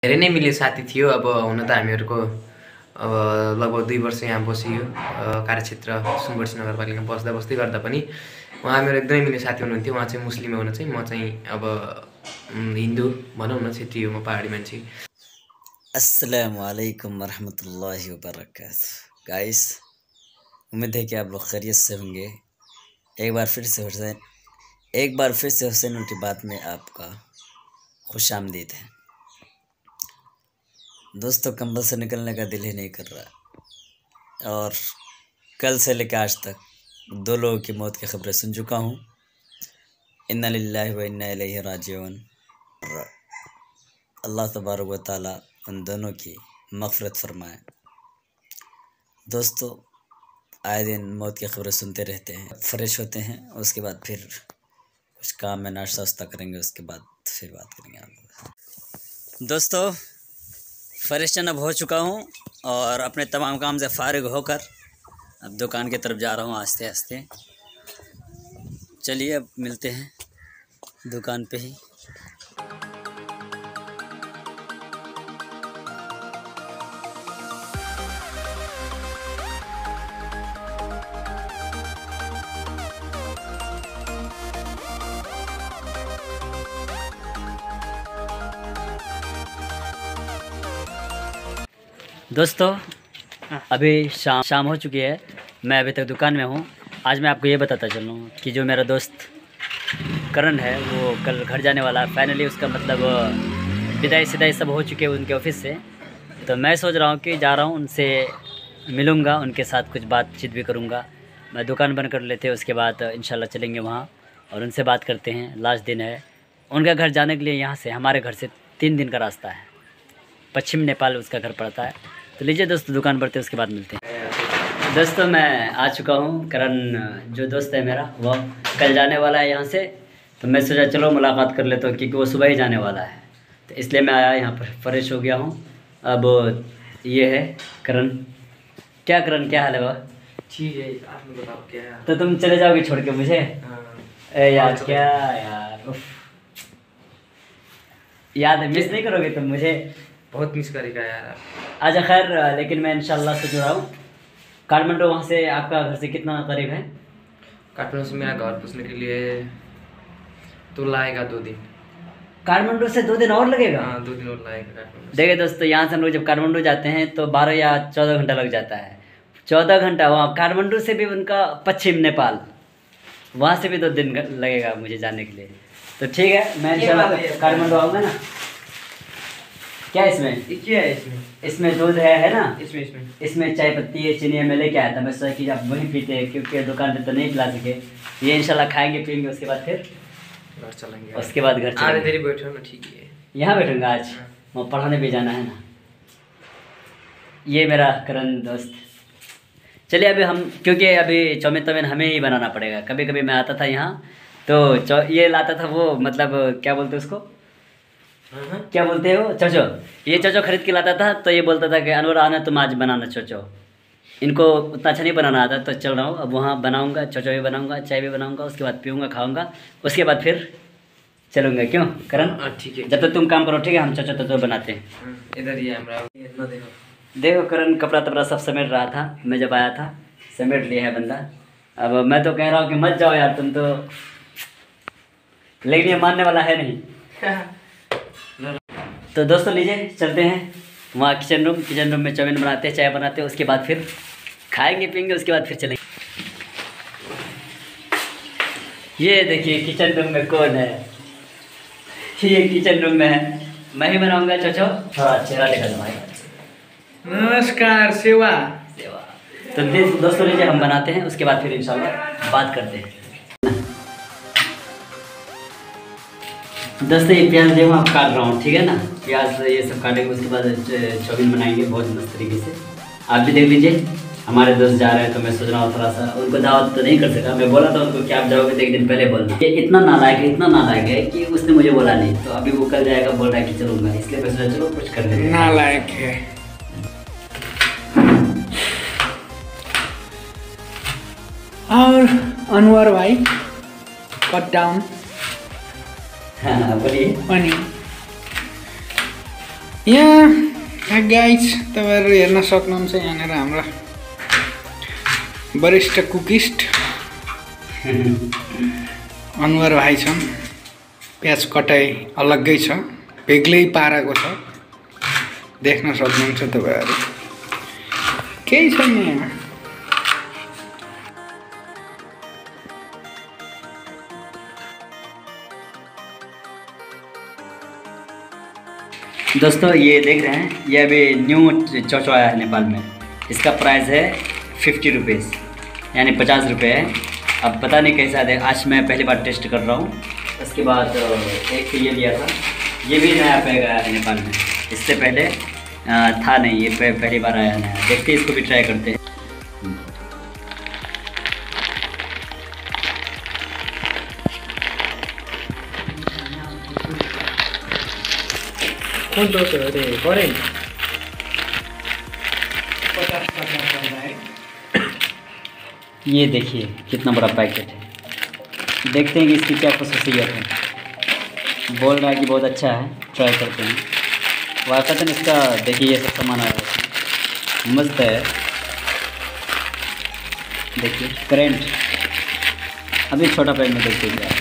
धेरै नै मिल्ने साथी थियो। अब हुन त हामीहरूको अब लगभग 2 वर्ष यहाँ बसियो कार्यक्षेत्र सुनवर्सी नगरपालिकामा बस्दै गर्दा पनि उहाँ मेरो एकदमै मिल्ने साथी हुनुहुन्थ्यो। उहाँ चाहिँ मुस्लिम हुनु चाहिँ, म चाहिँ अब हिन्दू भनौँ न, क्षेत्रीय हो, म पहाडी मान्छे। अस्सलामुअलैकुम वरहमतुल्लाहि वबरकातुहू। गाइस, उम्मीद है कि आप लोग खैरियत से होंगे। एक बार फिर से हुसैन उनकी बात में आपका खुशामदीद है। दोस्तों, कंबल से निकलने का दिल ही नहीं कर रहा और कल से लेकर आज तक 2 लोगों की मौत की खबरें सुन चुका हूँ। इन्ना लिल्लाहि व इन्ना इलैहि राजिऊन। अल्लाह तबारक व तआला उन दोनों की मग़फ़िरत फरमाए। दोस्तों, आए दिन मौत की खबरें सुनते रहते हैं। फ्रेश होते हैं, उसके बाद फिर कुछ काम में नाश्ता वास्ता करेंगे, उसके बाद फिर बात करेंगे आप लोग। दोस्तों, फ्रेश अब हो चुका हूँ और अपने तमाम काम से फारिग होकर अब दुकान की तरफ जा रहा हूँ आस्ते आस्ते। चलिए अब मिलते हैं दुकान पे ही। दोस्तों, अभी शाम हो चुकी है। मैं अभी तक दुकान में हूँ। आज मैं आपको ये बताता चल रहा हूँ कि जो मेरा दोस्त करण है वो कल घर जाने वाला है। फाइनली उसका मतलब विदाई सिदाई सब हो चुके हैं उनके ऑफिस से। तो मैं सोच रहा हूँ कि जा रहा हूँ, उनसे मिलूँगा, उनके साथ कुछ बातचीत भी करूँगा। मैं दुकान बंद कर लेते हैं, उसके बाद इंशाल्लाह चलेंगे वहाँ और उनसे बात करते हैं। लास्ट दिन है उनका घर जाने के लिए। यहाँ से हमारे घर से 3 दिन का रास्ता है। पश्चिम नेपाल उसका घर पड़ता है। तो लीजिए दोस्तों, दुकान बढ़ते हैं, उसके बाद मिलते हैं। दोस्तों, मैं आ चुका हूँ। करण जो दोस्त है मेरा, वो कल जाने वाला है यहाँ से। तो मैं सोचा चलो मुलाकात कर लेता हूँ, क्योंकि वो सुबह ही जाने वाला है। तो इसलिए मैं आया यहाँ पर, फ्रेश हो गया हूँ। अब ये है करण। क्या करण, क्या हाल है बाबा? ठीक है, आप बताओ क्या है? तो तुम चले जाओगे छोड़ के मुझे? ए यार, क्या यार, उफ। याद है, मिस नहीं करोगे तुम मुझे? बहुत मिस करेगा यार। अच्छा खैर, लेकिन मैं इंशाल्लाह सोच रहा हूँ काठमांडू, वहाँ से आपका घर से कितना करीब है? काठमांडू से मेरा घर पहुँचने के लिए तो लागेगा 2 दिन। काठमांडू से 2 दिन और लगेगा? हाँ, 2 दिन और लगेगा काठमांडू। देखिए दोस्तों, यहाँ से हम लोग जब काठमांडू जाते हैं तो 12 या 14 घंटा लग जाता है। 14 घंटा वहाँ काठमांडू से भी उनका पश्चिम नेपाल, वहाँ से भी 2 दिन लगेगा मुझे जाने के लिए। तो ठीक है, मैं इंशाल्लाह काठमांडू आऊँगा ना। क्या इसमें क्या है? इसमें दूध है ना? इसमें चाय पत्ती है, चीनी है। मैं लेके आया था। मैं सोचा कि आप वहीं पीते हैं, क्योंकि दुकान पे तो नहीं पिला सके। ये इंशाल्लाह खाएंगे पिएंगे, उसके बाद फिर घर चलेंगे। उसके बाद घर चलेंगे। देरी बैठो ना, ठीक है। यहाँ बैठूंगा आज, मैं पढ़ाने भी जाना है ना। ये मेरा करण दोस्त। चलिए अभी हम, क्योंकि अभी चाउमीन तौमीन हमें ही बनाना पड़ेगा। कभी कभी मैं आता था यहाँ तो ये लाता था वो, मतलब क्या बोलते उसको, क्या बोलते हो, चोचो। ये चोचो खरीद के लाता था। तो ये बोलता था कि अनवर आना तुम आज बनाना चोचो। इनको उतना अच्छा नहीं बनाना आता। तो चल रहा हूँ अब, वहाँ बनाऊँगा, चोचो भी बनाऊँगा, चाय भी बनाऊँगा, उसके बाद पीऊँगा, खाऊँगा, उसके बाद फिर चलूँगा। क्यों करण? ठीक है, जब तक तुम काम करो, ठीक है? हम चोचो तो बनाते हैं। इधर ही है। देखो करण कपड़ा तपड़ा सब समेट रहा था। मैं जब आया था समेट लिया है बंदा। अब मैं तो कह रहा हूँ कि मत जाओ यार तुम तो, लेकिन ये मानने वाला है नहीं। तो दोस्तों लीजिए चलते हैं वहाँ किचन रूम में चाउमीन बनाते हैं, चाय बनाते हैं, उसके बाद फिर खाएंगे पिएंगे, उसके बाद फिर चलेंगे। ये देखिए किचन रूम में कौन है? ये किचन रूम में है, मैं ही बनाऊंगा। चोचो थोड़ा चेहरा दिखा दो भाई। नमस्कार। सेवा। तो दोस्तों लीजिए हम बनाते हैं, उसके बाद फिर इंशाल्लाह बात करते हैं। दोस्तों ये प्याज देखो आप काट रहा हूँ, ठीक है ना? प्याज ये सब काटेंगे, उसके बाद चाउमीन बनाएंगे बहुत मस्त तरीके से। आप भी देख लीजिए। हमारे दोस्त जा रहे हैं तो मैं सोच रहा हूँ थोड़ा सा उनको दावत तो नहीं कर सका। मैं बोला था उनको कि आप जाओगे तो 1 दिन पहले बोलना। ये इतना नालायक है कि उसने मुझे बोला नहीं। तो अभी वो कल जाएगा, बोल रहा है कि चलूँगा, इसलिए मैं सोचा चलो कुछ कर देंगे। नालायक है। और अनवर भाई कट डाउन। हाँ बोलिए। यहाँ गाइज तपाईँहरू हेर्न सक्नुहुन्छ यहाँनिर हाम्रो वरिष्ठ कुकिस्ट अनुहार भाइ छन्। प्याज कटाइ अलग्गै छ, बेग्लै पाराको छ, देख्न सक्नुहुन्छ तपाईँहरू। केही छैन यहाँ। दोस्तों ये देख रहे हैं, ये अभी न्यू चौचौ आया है नेपाल में। इसका प्राइस है 50 रुपीज़, यानी 50 रुपये है। अब पता नहीं कैसा है, आज मैं पहली बार टेस्ट कर रहा हूँ। उसके बाद एक ये लिया था, ये भी नया पैक आया है नेपाल में, इससे पहले था नहीं, ये पहली बार आया नया। देखते हैं, इसको भी ट्राई करते हैं। कौन तो करेंट ये देखिए कितना बड़ा पैकेट है। देखते हैं कि इसकी क्या खसूसियत है। बोल रहा है कि बहुत अच्छा है, ट्राई करते हैं। वाकई इसका देखिए ये सब सामान आया है, मस्त है। देखिए करेंट, अभी छोटा पैक में देखते क्या है।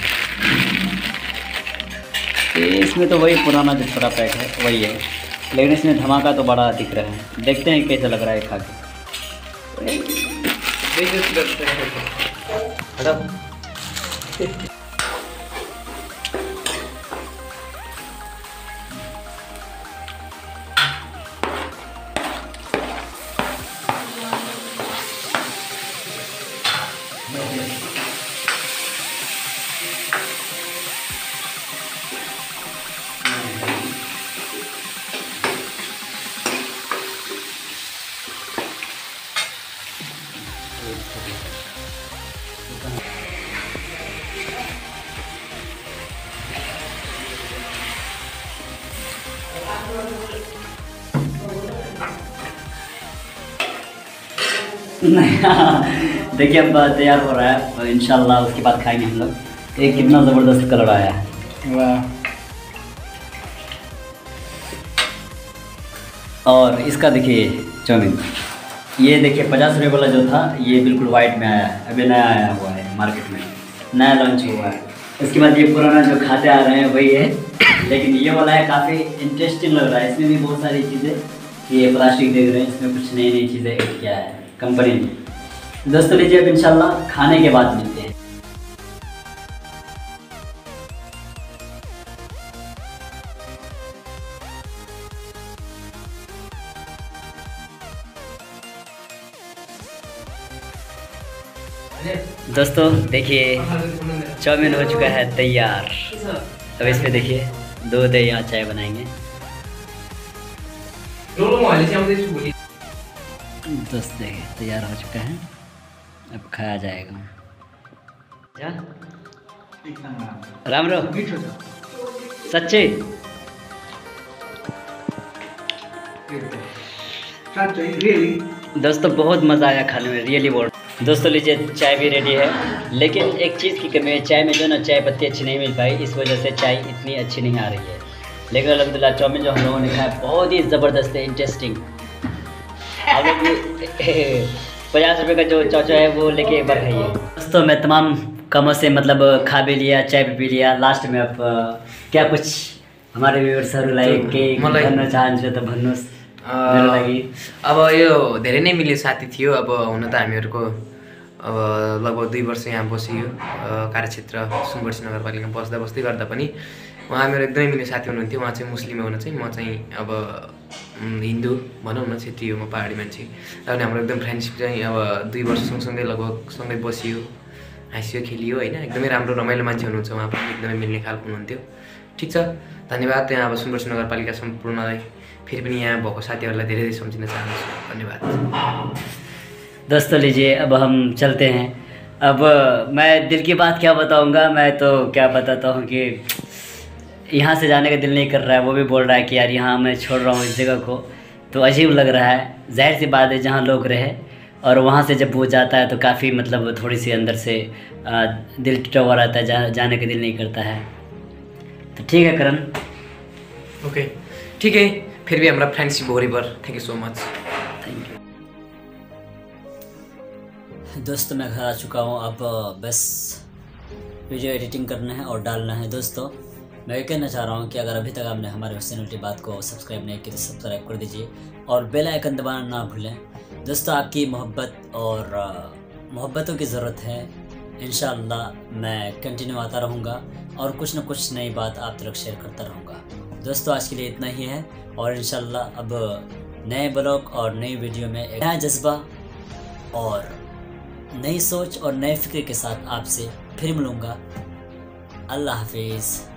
इसमें तो वही पुराना जो छोटा पैक है वही है, लेकिन इसमें धमाका तो बड़ा दिख रहा है। देखते हैं कैसा लग रहा है खा के। नहीं देखिए अब तैयार हो रहा है और इंशाल्लाह उसके बाद खाएंगे हम लोग। एक कितना ज़बरदस्त कलर आया है, वाह। और इसका देखिए चाउमीन, ये देखिए 50 रुपये वाला जो था ये बिल्कुल वाइट में आया है, अभी नया आया हुआ है मार्केट में, नया लॉन्च हुआ है। उसके बाद ये पुराना जो खाते आ रहे हैं वही है, लेकिन ये वाला है काफ़ी इंटरेस्टिंग लग रहा है। इसमें भी बहुत सारी चीज़ें, ये प्लास्टिक देख रहे हैं, इसमें कुछ नई नई चीज़ें क्या है कंपनी ने। दोस्तों लीजिए अब इंशाल्लाह खाने के बाद मिलते हैं। दोस्तों देखिए चाउमीन हो चुका है तैयार। अब इसमें देखिए दूध है, यहाँ चाय बनाएंगे। दोस्त देखिए तैयार हो चुका है, अब खाया जाएगा। राम राम सच्चे दोस्तों बहुत मज़ा आया खाने में, रियली बोल। दोस्तों लीजिए चाय भी रेडी है, लेकिन एक चीज़ की कमी है चाय में, जो ना चाय पत्ती अच्छी नहीं मिल पाई, इस वजह से चाय इतनी अच्छी नहीं आ रही है। लेकिन अल्हम्दुलिल्लाह चाउमीन जो हम लोगों ने खाया बहुत ही ज़बरदस्त है, इंटरेस्टिंग। अब 50 रुपये का जो चौचौ है वो लेके एक बार खाइए। दोस्तों मैं तमाम कामों से मतलब खा भी लिया, चाय भी पी लिया, लास्ट में अब क्या कुछ हमारे व्यूअर्सहरू लाइक के भन्न चाहन्छु त भन्नुहोस्। अब यो धेरै नै मिल्ने साथी थियो। अब हुन त हामीहरूको अब लगभग 2 वर्ष यहाँ बसियो कार्यक्षेत्र सुनवर्सी नगरपालिकामा बस्दा बस्दै गर्दा पनि उहाँ मेरो एकदमै मिल्ने साथी हुनुहुन्थ्यो। उहाँ चाहिँ मुस्लिम हुन चाहिँ, म चाहिँ अब हिन्दू भनौँ न, क्षेत्री हो, म पहाडी मान्छे। अनि हाम्रो एकदम फ्रेन्डसिप चाहिँ अब 2 वर्ष सँगसँगै लगभग सँगै बसियो, हाँसियो, खेलियो होइन। एकदमै राम्रो रमाइलो मान्छे हुनुहुन्छ उहाँ पनि, एकदमै मिल्ने खालको हुनुहुन्थ्यो। ठिक छ, धन्यवाद। त्यहाँ अब सुनवर्सी नगरपालिका सम्पूर्णलाई फेरि पनि यहाँ भएको साथीहरूलाई धेरै धेरै सम्झिन चाहन्छु। धन्यवाद। दोस्तों लीजिए अब हम चलते हैं। अब मैं दिल की बात क्या बताऊंगा, मैं तो क्या बताता हूँ कि यहाँ से जाने का दिल नहीं कर रहा है। वो भी बोल रहा है कि यार यहाँ मैं छोड़ रहा हूँ इस जगह को, तो अजीब लग रहा है। जाहिर सी बात है जहाँ लोग रहे और वहाँ से जब वो जाता है तो काफ़ी मतलब थोड़ी सी अंदर से दिल टूटा हुआ रहता है, जाने का दिल नहीं करता है। तो ठीक है करण, ओके ठीक है। फिर भी हमारा फ्रेंडशिप हो रही पर thank you so much. Thank you. दोस्तों मैं घर आ चुका हूँ, अब बस वीडियो एडिटिंग करना है और डालना है। दोस्तों मैं ये कहना चाह रहा हूँ कि अगर अभी तक आपने हमारे हुसैन बात को सब्सक्राइब नहीं किया तो सब्सक्राइब कर दीजिए और बेल आइकन दबाना ना भूलें। दोस्तों आपकी मोहब्बत और मोहब्बतों की ज़रूरत है। इंशाअल्लाह मैं कंटिन्यू आता रहूँगा और कुछ न कुछ नई बात आप तक शेयर करता रहूँगा। दोस्तों आज के लिए इतना ही है और इंशाअल्लाह अब नए ब्लॉग और नई वीडियो में एक नया जज्बा और नई सोच और नए फिक्र के साथ आपसे फिर मिलूँगा। अल्लाह हाफिज़।